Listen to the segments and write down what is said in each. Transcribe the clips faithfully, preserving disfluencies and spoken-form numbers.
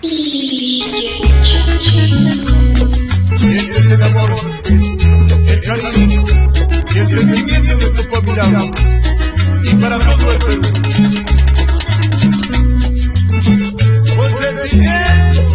Y este es el amor, el cariño y el sentimiento de tu familia y para todo el Perú. Con sentimiento.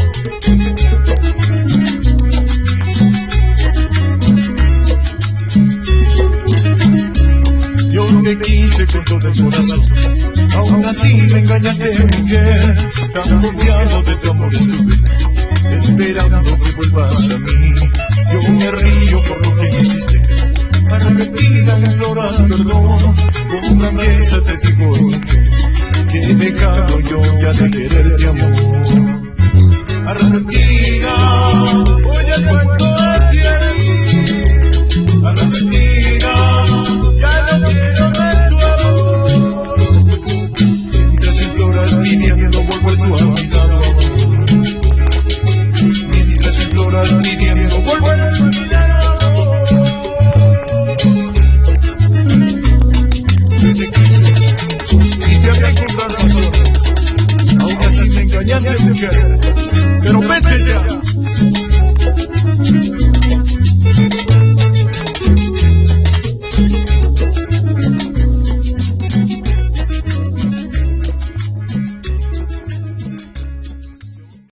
Yo te quise con todo el corazón, aún así me engañaste, mujer. Tan confiado de tu amor estuve, esperando que vuelvas a mí. Yo me río por lo que hiciste, arrepentida imploras perdón. Con franqueza te digo, mujer, que he dejado yo ya de quererte, amor. Arrepentida, voy al cuento hacia mí. Arrepentida, ya no quiero ver tu amor. Mientras imploras pidiendo volver tú a mi lado, amor. Mientras imploras pidiendo volver a mi lado, amor. Yo te quise y te amé con gran razón, aún así me engañaste, mujer.